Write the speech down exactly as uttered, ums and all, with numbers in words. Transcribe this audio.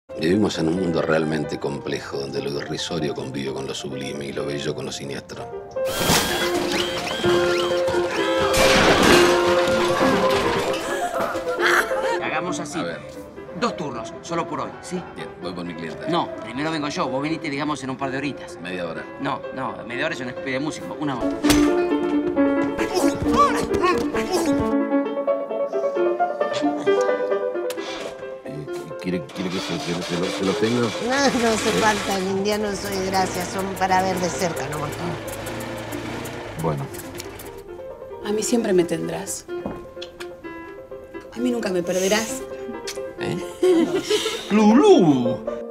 Vivimos en un mundo realmente complejo, donde lo irrisorio convive con lo sublime y lo bello con lo siniestro. Hagamos así. A ver. Dos turnos, solo por hoy, ¿sí? Bien, voy por mi cliente. No, primero vengo yo. Vos venite, digamos, en un par de horitas. Media hora. No, no, media hora es una especie de músico. Una hora. Eh, ¿Quiere, quiere que se, se- se lo, se lo tenga? No, no hace falta. En India no soy gracias. Son para ver de cerca nomás. Bueno. A mí siempre me tendrás. A mí nunca me perderás. ¿Eh? ¡Lulú!